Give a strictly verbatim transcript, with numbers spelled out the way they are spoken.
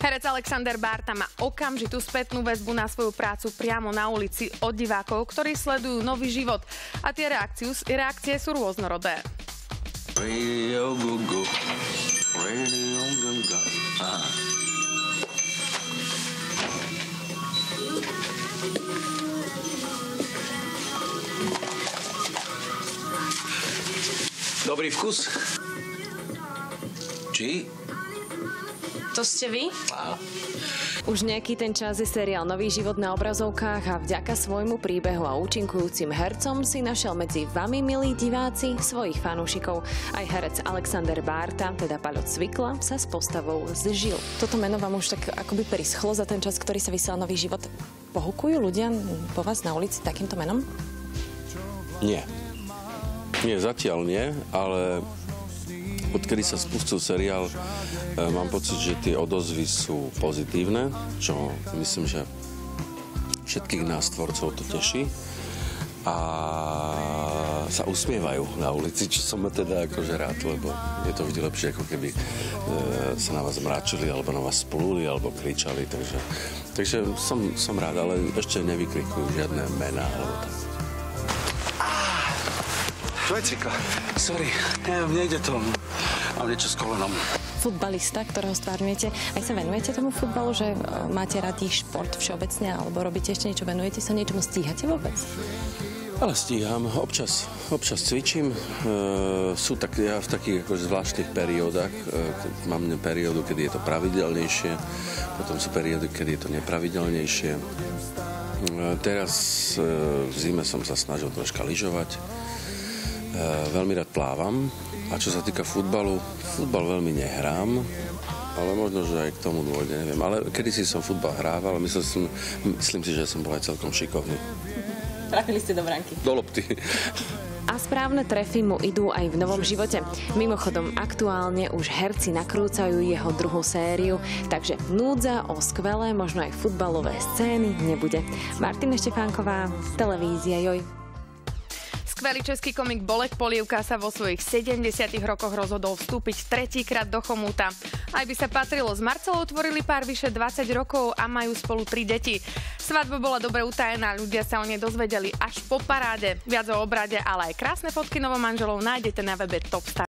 Herec Alexander Bárta má okamžitú spätnú väzbu na svoju prácu priamo na ulici od divákov, ktorí sledujú nový život. A tie reakcie, reakcie sú rôznorodé. Radio Gugu. Radio Gugu. Aha. Dobrý vkus? Či? To ste vy? Áno. Už nejaký ten čas je seriál Nový život na obrazovkách a vďaka svojmu príbehu a účinkujúcim hercom si našiel medzi vami, milí diváci, svojich fanúšikov. Aj herec Alexander Bárta, teda Paľo Cvikla, sa s postavou zžil. Toto meno vám už tak akoby prischlo za ten čas, ktorý sa vysiel Nový život. Pohukujú ľudia po vás na ulici takýmto menom? Nie. Nie, zatiaľ nie, ale odkedy sa spustil seriál, e, mám pocit, že tie odozvy sú pozitívne, čo myslím, že všetkých nás tvorcov to teší. A sa usmievajú na ulici, čo som teda akože rád, lebo je to vždy lepšie, ako keby e, sa na vás mráčili, alebo na vás splúli, alebo kričali, takže, takže som, som rád, ale ešte nevykrikujú žiadne mená, alebo tak. Čo je Cvikla? Sorry, ja, nejde to. Mám niečo s kolenom. Futbalista, ktorého stvárňujete, aj sa venujete tomu futbalu, že máte radi šport všeobecne, alebo robíte ešte niečo, venujete sa niečomu, stíhate vôbec? Ale stíham, občas, občas cvičím. E, sú tak, ja v takých akože zvláštnych periódach. E, mám periódu, kedy je to pravidelnejšie, potom sú periódy, kedy je to nepravidelnejšie. E, teraz e, v zime som sa snažil troška lyžovať. E, veľmi rád plávam. A čo sa týka futbalu, futbal veľmi nehrám, ale možno, že aj k tomu dôjde, neviem. Ale kedysi som futbal hrával, ale myslím, myslím si, že som bol aj celkom šikovný. Trafili ste do bránky. Do lopty. A správne trefy mu idú aj v novom živote. Mimochodom, aktuálne už herci nakrúcajú jeho druhú sériu, takže núdza o skvelé, možno aj futbalové scény nebude. Martina Štefánková, televízia Joj. Skvelý český komik Bolek Polievka sa vo svojich sedemdesiatich rokoch rozhodol vstúpiť tretíkrát do chomúta. Aj by sa patrilo, s Marcelou tvorili pár vyše dvadsať rokov a majú spolu tri deti. Svadba bola dobre utajená, ľudia sa o nej dozvedeli až po paráde. Viac o obrade, ale aj krásne fotky novomanželov nájdete na webe Top Star.